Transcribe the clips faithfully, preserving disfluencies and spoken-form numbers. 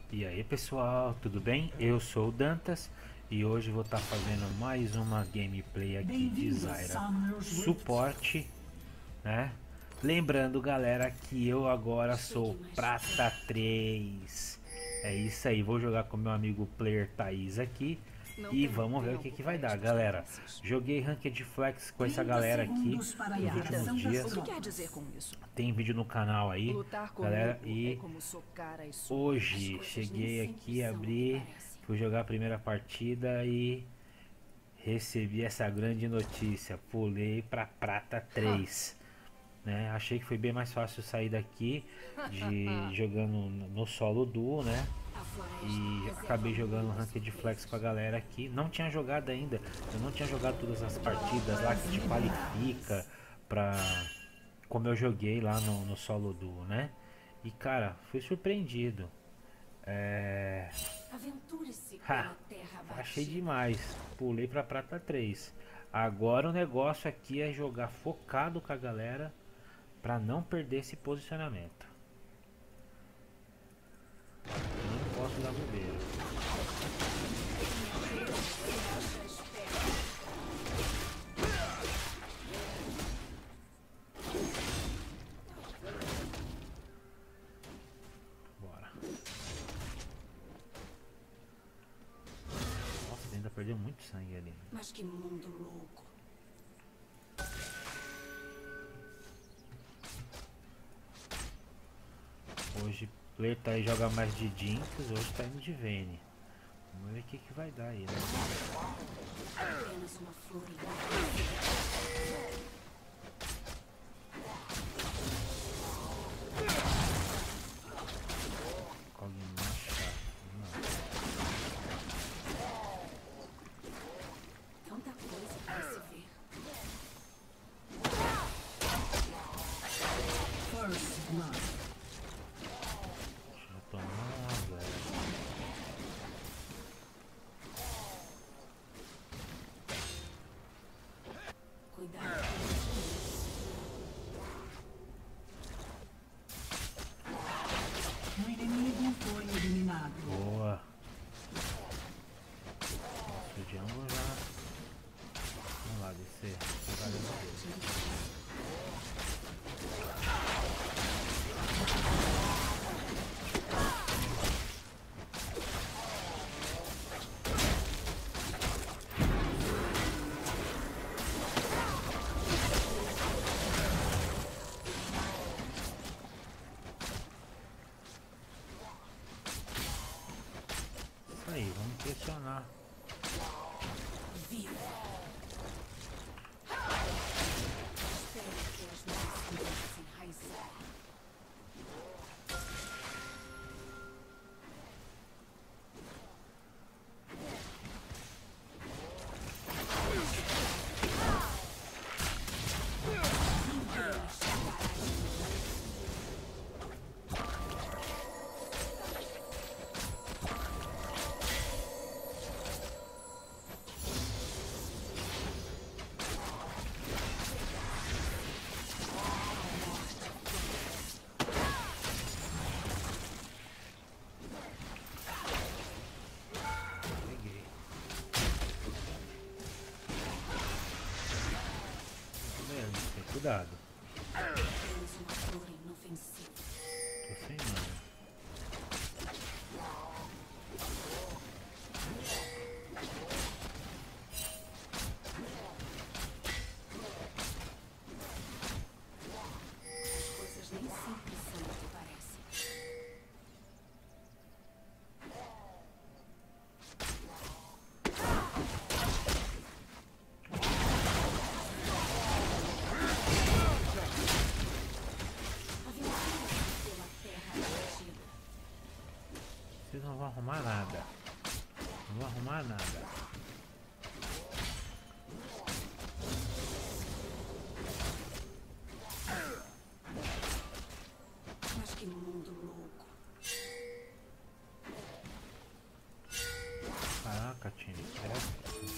E aí pessoal, tudo bem? Eu sou o Dantas e hoje vou estar fazendo mais uma gameplay aqui de Zyra suporte, né? Lembrando galera que eu agora sou prata três. É isso aí, vou jogar com meu amigo player Thaís aqui e vamos ver o que, que vai dar, galera. Joguei Ranked Flex com essa galera aqui nos últimos dias. O que quer dizer com isso? Tem vídeo no canal aí, Lutar galera, comigo e é como socar as sombras. hoje As coisas cheguei nem aqui, sempre são o que abri, parecem. fui jogar a primeira partida e recebi essa grande notícia. Pulei pra prata três, né? Achei que foi bem mais fácil sair daqui de jogando no solo duo, né? E acabei jogando Ranked Flex com a galera aqui. Não tinha jogado ainda, eu não tinha jogado todas as partidas lá que te qualifica pra como eu joguei lá no, no solo duo, né? E cara, fui surpreendido. É... Ha, achei demais. Pulei pra prata três. Agora o negócio aqui é jogar focado com a galera pra não perder esse posicionamento. Não posso dar bobeira. Bora. Nossa, ainda perdeu muito sangue ali. Mas que mundo louco. Hoje o player tá aí, joga mais de Jinx, hoje tá indo de Vayne. Vamos ver o que, que vai dar aí, né? Apenas uma flor em Cogni chato, não. tanta coisa para se ver. First blood. Deixa eu tomar, velho. Cuidado. O inimigo foi eliminado. Boa. O Django já. Vamos lá, descer. Isso aí, vamos pressionar. Viva. Espere que as minhas se enraizar. Peguei. Mesmo, tem cuidado. Apenas uma flor inofensiva. Tô sem mana. As coisas nem sempre são o que parecem. Pela terra batida. Vocês não vão arrumar nada. Não vão arrumar nada. Mas que mundo louco. Caraca, time. Credo.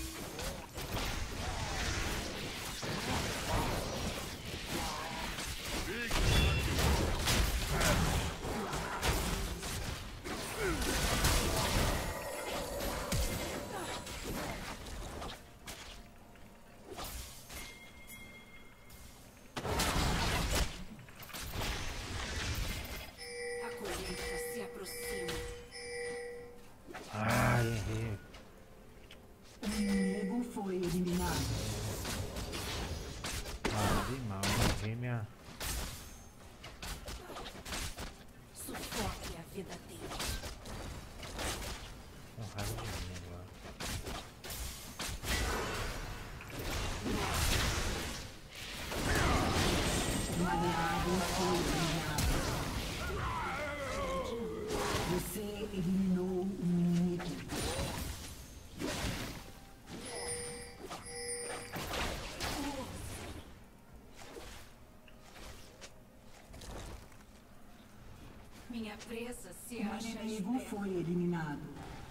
inimigo foi eliminado.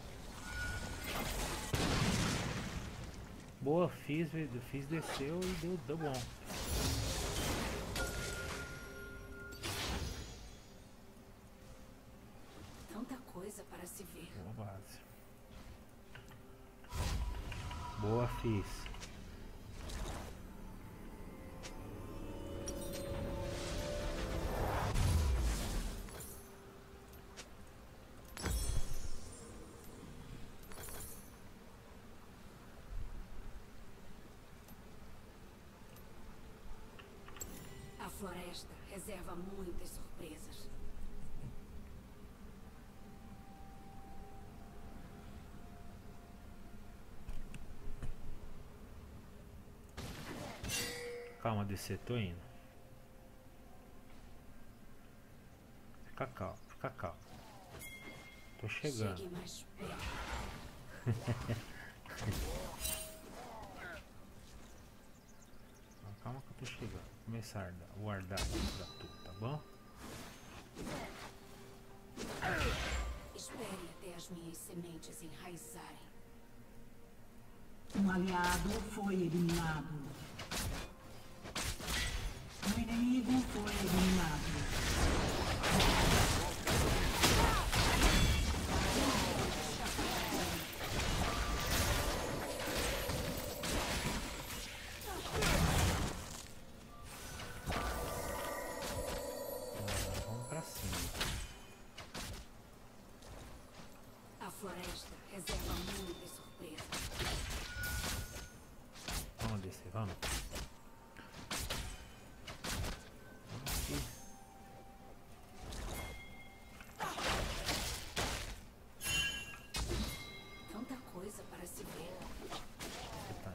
Boa, fiz, fiz desceu e deu, deu bom. Tanta coisa para se ver. Boa base. Boa, fiz. A floresta reserva muitas surpresas. Calma, descer, tô indo. Fica calmo, fica calmo. Tô chegando. Chegue mais perto. Calma que eu tô chegando. Vou começar a dar- guardar isso pra tu, tá bom? Espere até as minhas sementes enraizarem. Um aliado foi eliminado. Um inimigo foi eliminado. Vamos pra cima. A floresta reserva muitas surpresas. Vamos descer, vamos. Vamos aqui. Tanta coisa para se ver. Tá.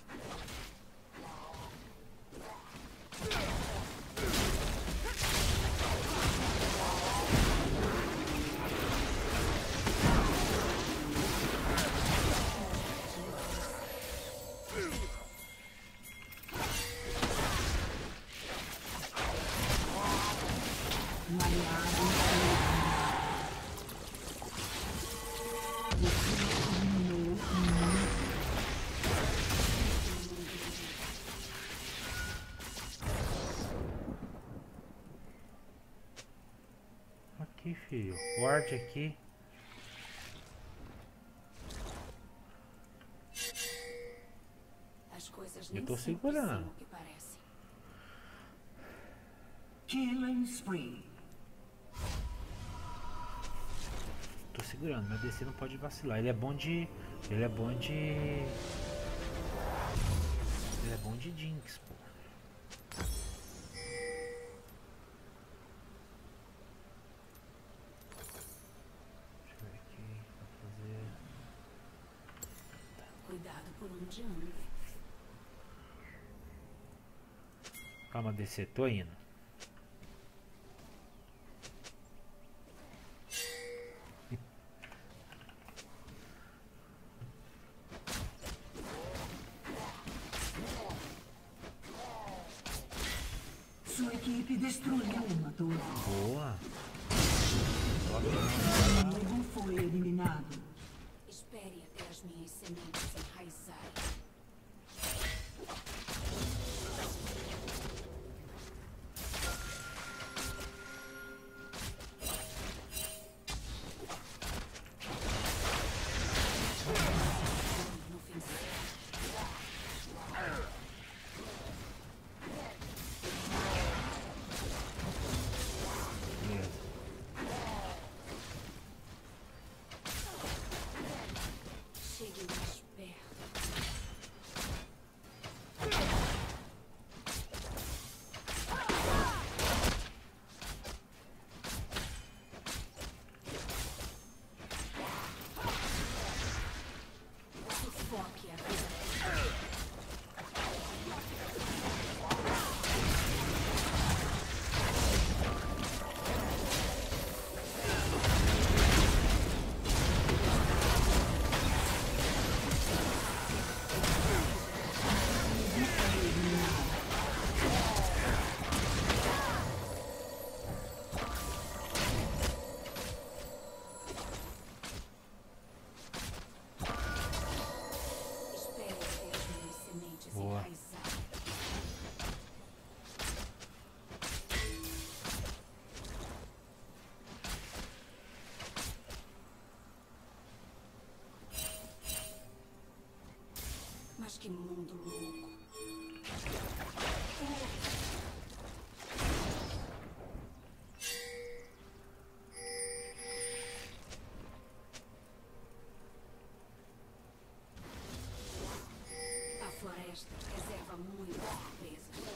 Um aliado foi eliminado. Você eliminou um inimigo. Aqui, filho. Ward aqui. As coisas Eu nem tô sempre segurando. são o que parecem. Killing spree. Tô segurando, meu D C não pode vacilar. Ele é bom de. Ele é bom de. Ele é bom de Jinx, pô. Deixa eu ver aqui pra fazer. Cuidado por onde anda. Calma, D C, tô indo. Sua equipe destruiu uma torre. Boa. Um inimigo foi eliminado. Espere até as minhas sementes enraizarem. Beleza. Que mundo louco. A floresta reserva muitas surpresas.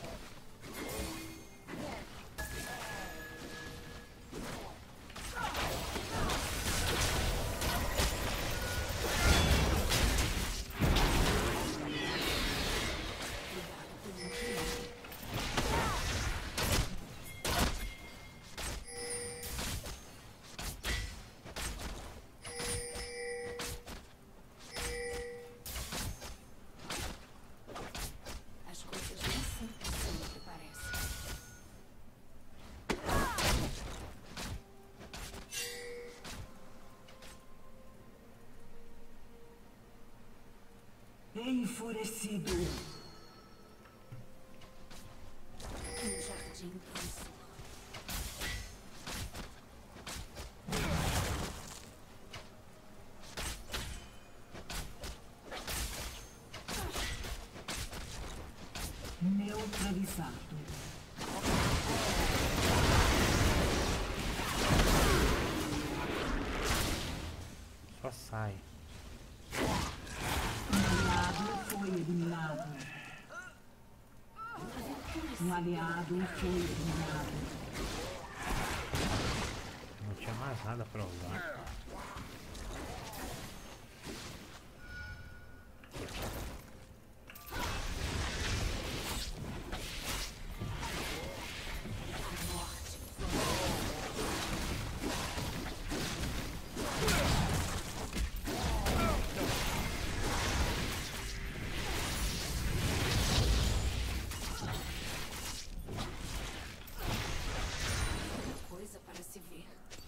As coisas nem sempre são o que parecem. Enfurecido. Um jardim promissor. Neutralizado. Só sai. Um aliado foi eliminado. Um aliado foi eliminado. Não tinha mais nada pra usar. Coisa para se ver.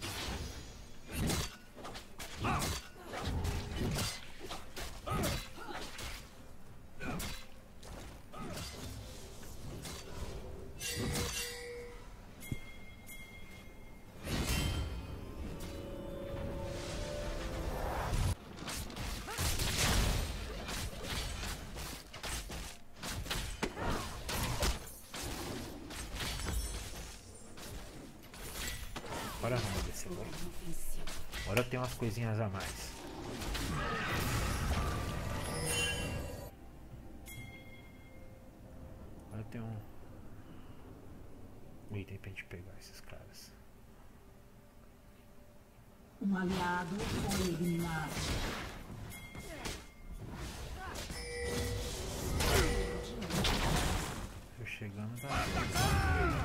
Agora vamos descer. Agora, Inofensivo. agora eu tenho umas coisinhas a mais. Agora eu tenho um, um item pra gente pegar esses caras. Um aliado foi eliminado. Eu chegando da.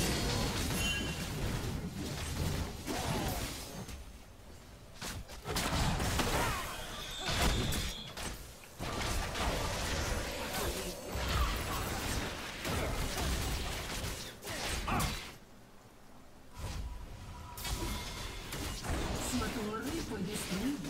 Sua torre foi destruída.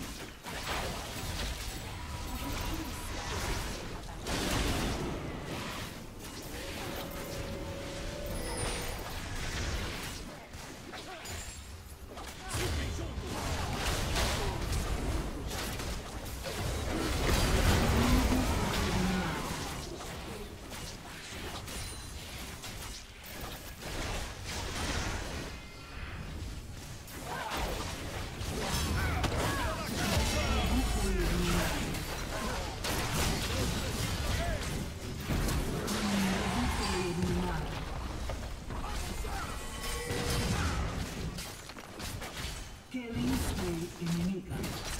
Killing spree inimiga.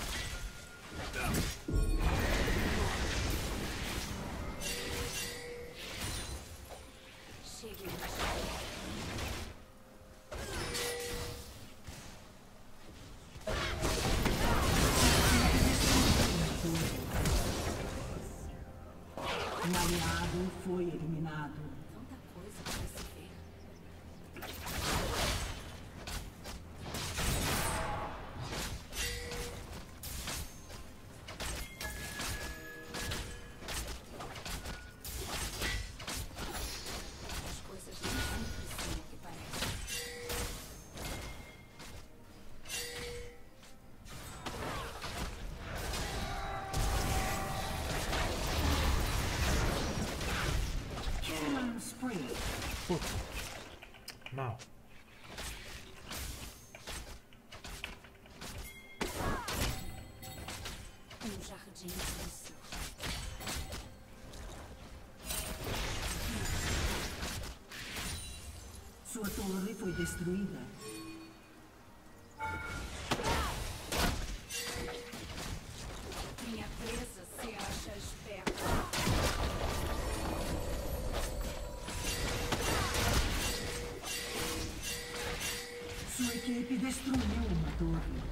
Chegue. Um aliado foi eliminado. Tanta coisa para se ver. As coisas nem sempre são o que parecem. Puta. Mal. Um jardim imenso. Sua torre foi destruída. Minha presa se acha esperta. Sua equipe destruiu uma torre.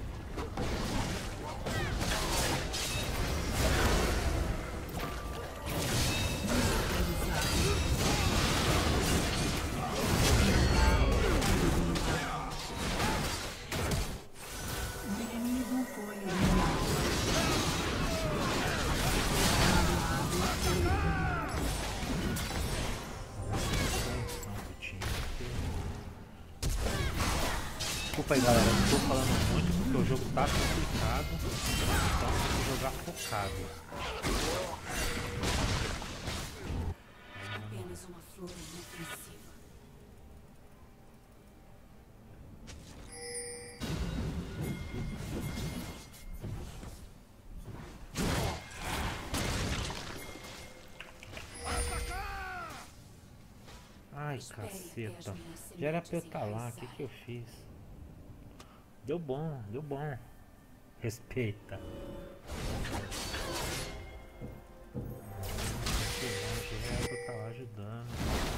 Desculpa aí, galera, não tô falando muito porque o jogo tá complicado, então tem que jogar focado. Apenas uma flor inofensiva. Ai, caceta. Já era pra eu estar lá, o que que eu fiz? Deu bom, deu bom. Respeita. Já era pra eu estar lá ajudando.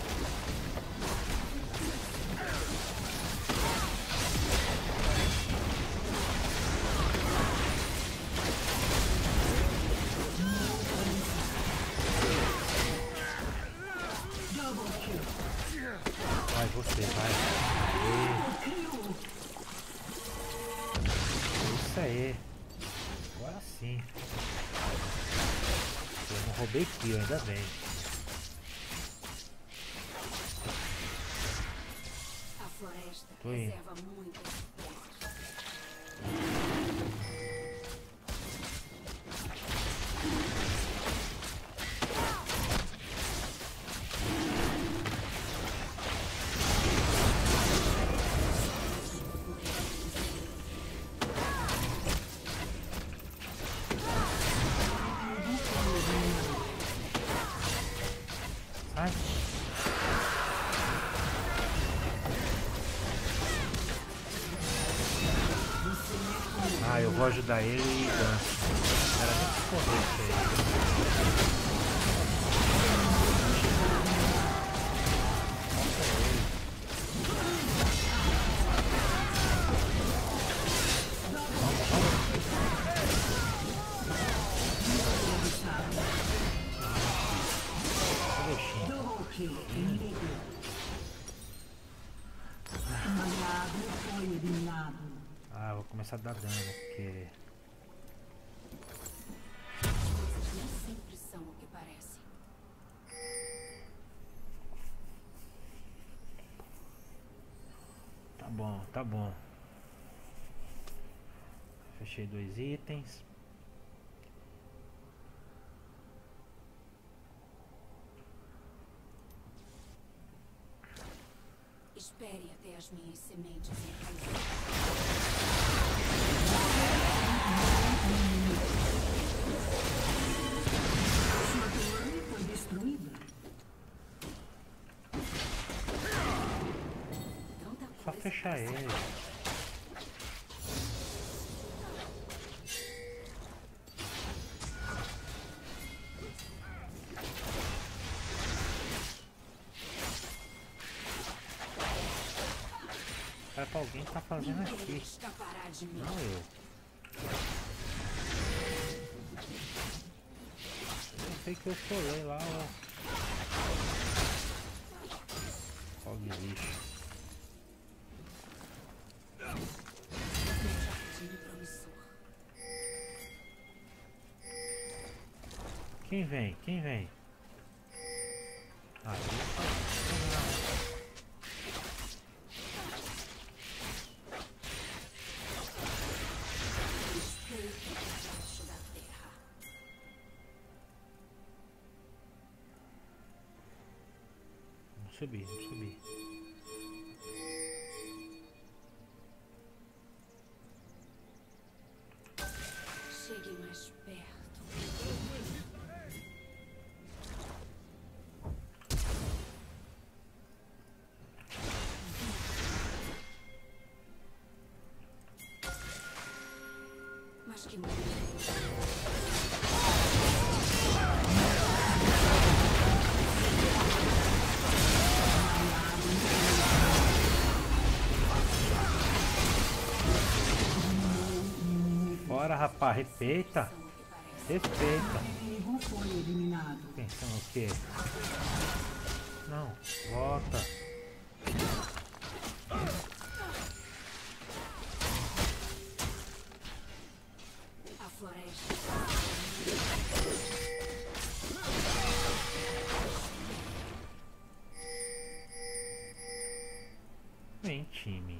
Vai você, vai. Aê. Isso aí. Agora sim. Eu não roubei kill, ainda bem. A floresta Tô indo. reserva muitas espécies. Sai. Ah, eu vou ajudar ele e danço. Era muito correr isso aí. Double kill inimigo. Um aliado foi eliminado. Ah, vou começar a dar dano, porque... As coisas nem sempre são o que parecem. Tá bom, tá bom. Fechei dois itens. Espere até as minhas sementes enraizarem. Sua torre foi destruída. Tanta Só coisa fechar pra ele. Era pra alguém que tá fazendo Ninguém aqui. escapará de mim. Não eu. Eu sei que eu colei lá, ó. Ó de lixo. Meu jardim promissor. Quem vem? Quem vem? Ah, Respeito debaixo da terra. subir, vamos subir. Chegue mais perto. Mas que muito. Bora, rapaz, respeita. Respeita. O inimigo foi eliminado. Pensando o quê? Não, volta. A floresta. Vem, time.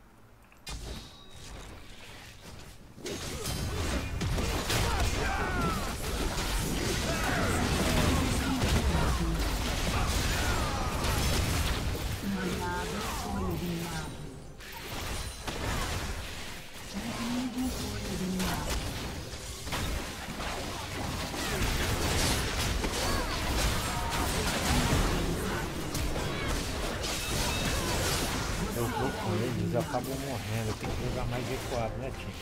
Um aliado foi eliminado. O inimigo foi eliminado. Eu vou com eles, eu acabo morrendo. Eu tenho que jogar mais recuado, né, time?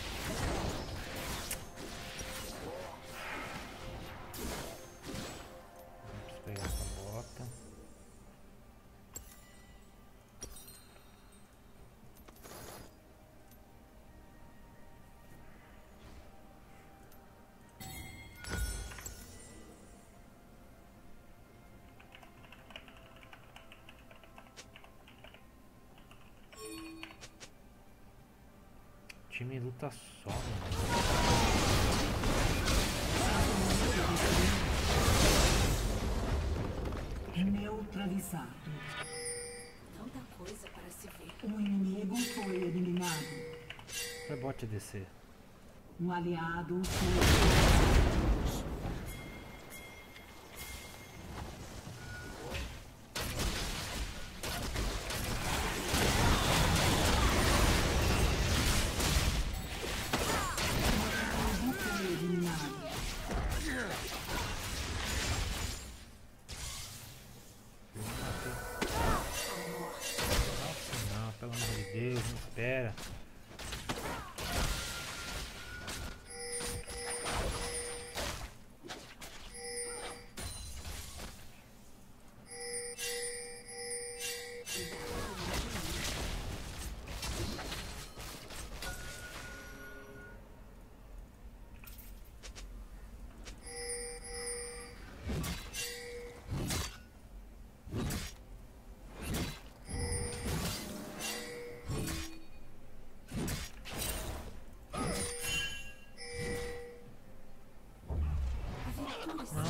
Vamos pegar essa bota. O time luta só, mano. Neutralizado. Tanta coisa para se ver. Um inimigo foi eliminado. É bot descer. Um aliado foi eliminado. Um inimigo foi eliminado. Nossa, não, pelo amor de Deus, não espera. Não,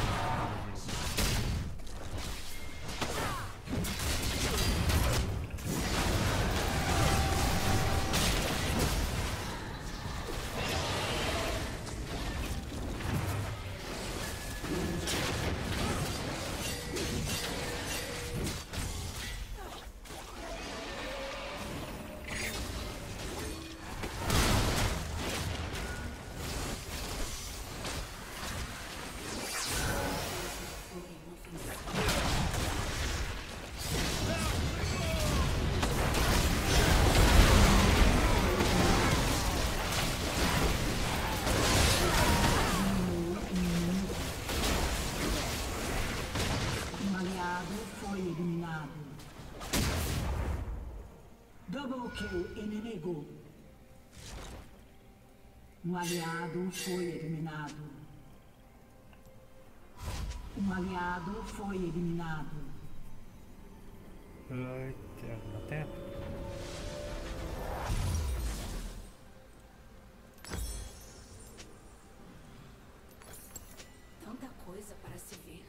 Um aliado foi eliminado. Double kill inimigo. Um aliado foi eliminado. Um aliado foi eliminado. ai, dá tempo? Tanta coisa para se ver.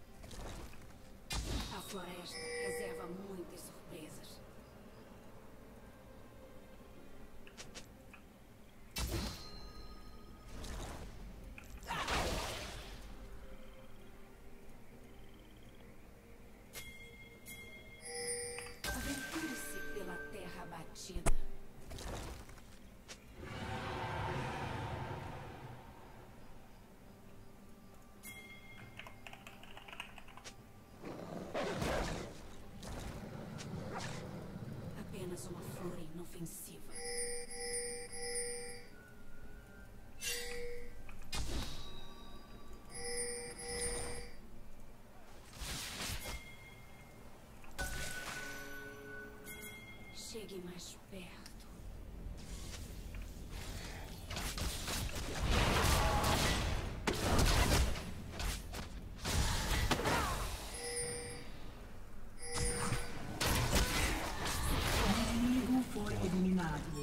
A floresta reserva muitas surpresas. aqui mais perto. O inimigo foi eliminado.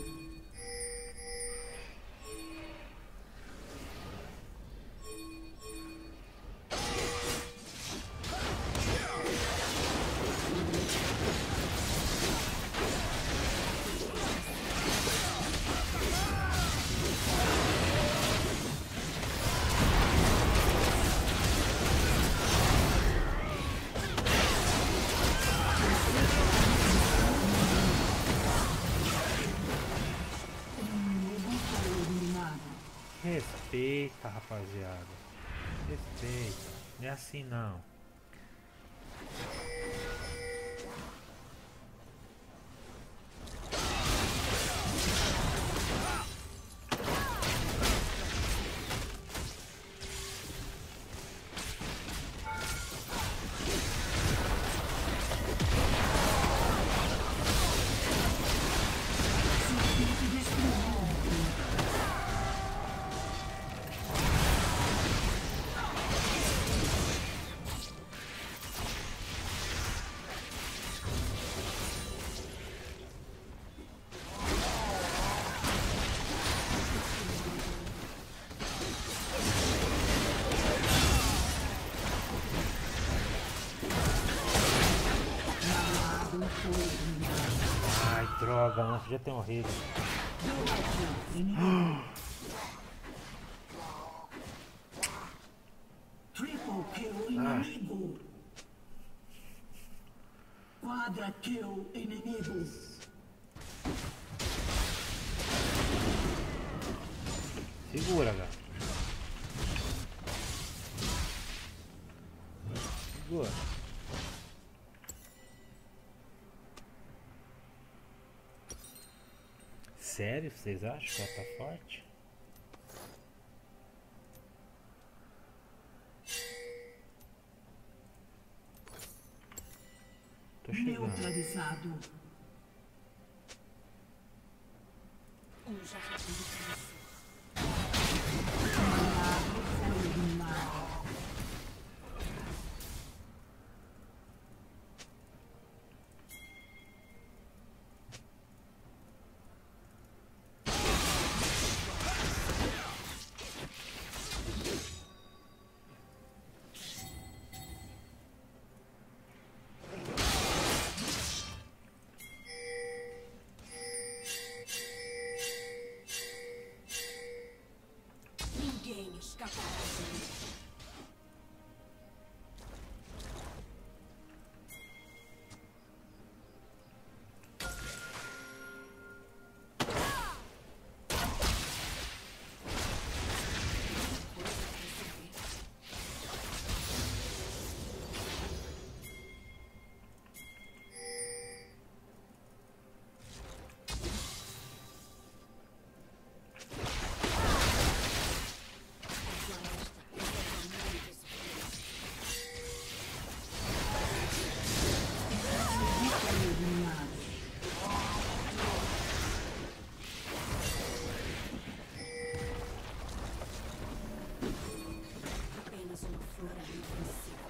Respeita, rapaziada. Respeita. Não é assim não. Ai, droga, não podia ter morrido. Triple kill inimigo. Quadra kill inimigo. Segura, galera. Segura. Sério? Vocês acham que ela tá forte? Tô chegando. Neutralizado. Um jardim de canção. Aliado foi eliminado. Ninguém escapará de mim. Apenas uma flor invencível.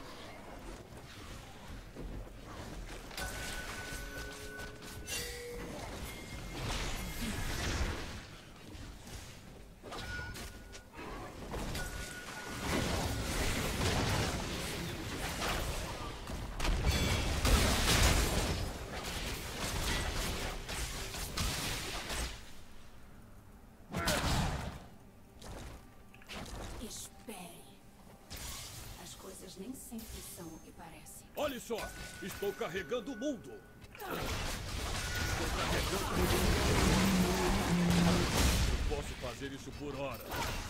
Espere. As coisas nem sempre são o que parecem. Olhe só, estou carregando o mundo. Estou carregando o mundo. Eu posso fazer isso por horas.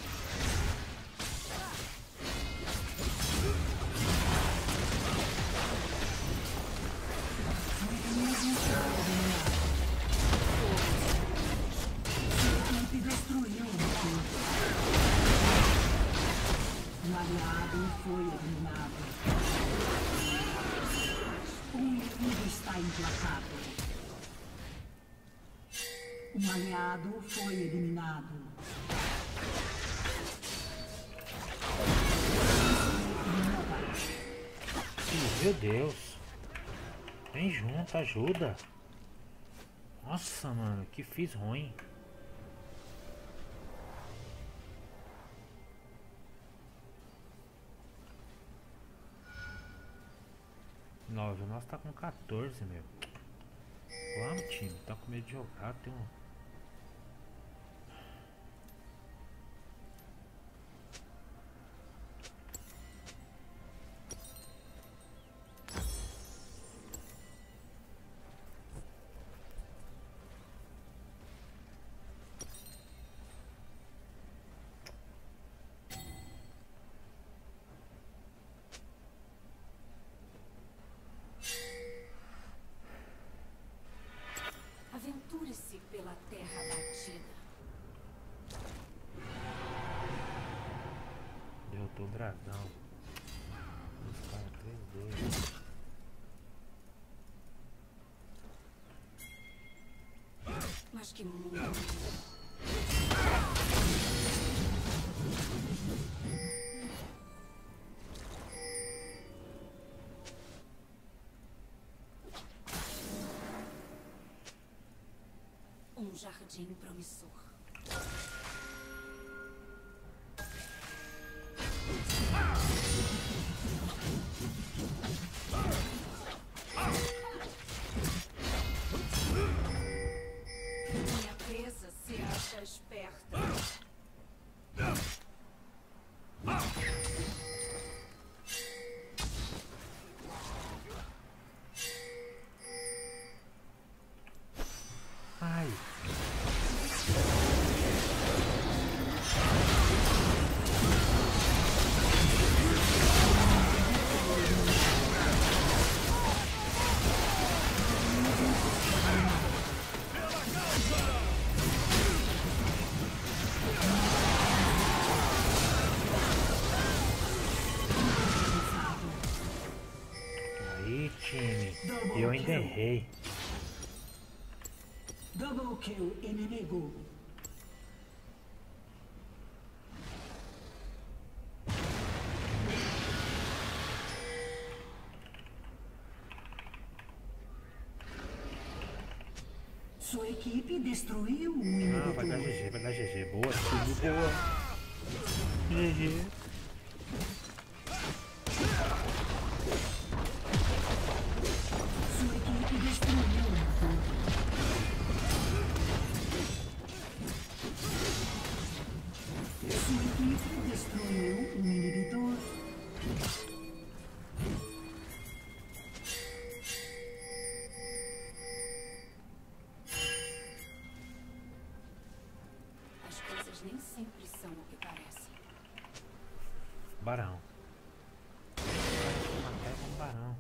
Equipe destruiu o inimigo. Um aliado foi eliminado. O inimigo está implacável. Um aliado foi eliminado. Meu Deus. Vem junto, ajuda. Nossa, mano, que fiz ruim. Nove, nós tá com quatorze, meu. Vamos, time, tá com medo de jogar, tem um... Aventure-se pela terra batida. Derrotou o dragão. Os caras três dois. Mas que mundo. Um jardim promissor. Minha presa se acha esperta. Ai. Aí, time. Eu ainda errei. Double kill inimigo. Sua equipe destruiu um inimigo. Não, vai dar G G, vai dar G G. Boa, time, boa. G G. Sua equipe destruiu um inimigo. Sua equipe destruiu um inibidor. As coisas nem sempre são o que parecem. Barão. Até com barão.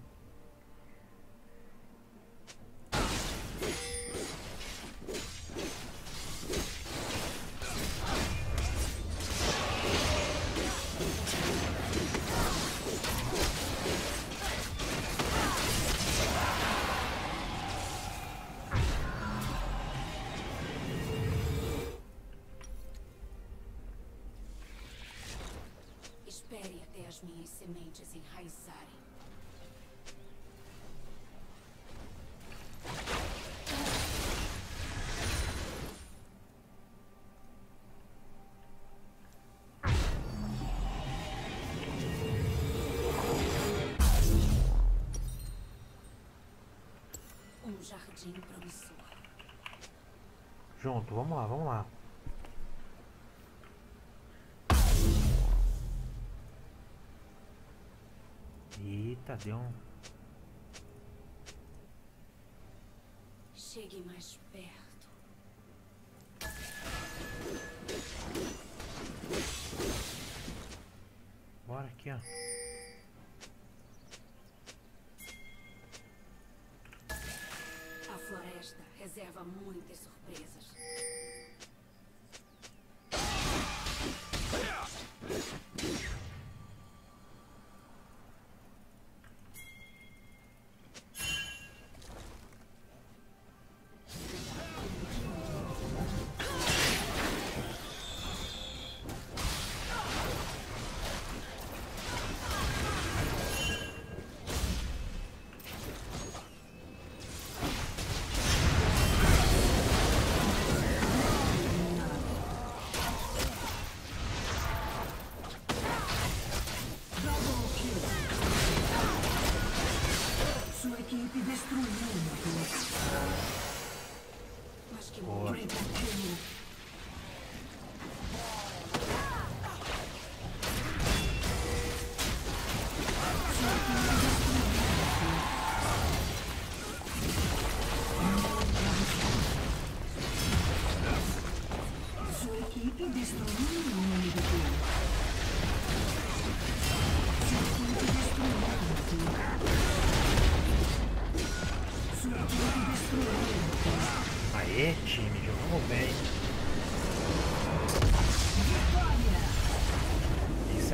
Espere até as minhas sementes enraizarem. Um jardim promissor. Junto, vamos lá, vamos lá. Eita, deu um... Chegue mais perto. Bora aqui, ó. A floresta reserva muitas surpresas.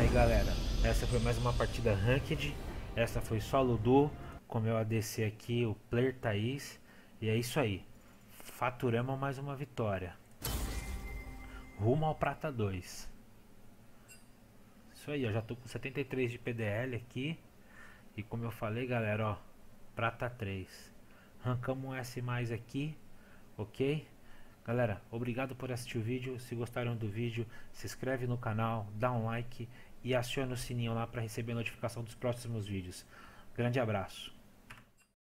galera, essa foi mais uma partida Ranked. Essa foi solo duo com meu A D C aqui, o Player Thaís. E é isso aí, faturamos mais uma vitória, rumo ao prata dois. Isso aí, eu já tô com setenta e três de P D L aqui. E como eu falei, galera, ó, prata três. Arrancamos um S mais aqui, ok? Galera, obrigado por assistir o vídeo. Se gostaram do vídeo, se inscreve no canal, dá um like e aciona o sininho lá para receber a notificação dos próximos vídeos. Grande abraço.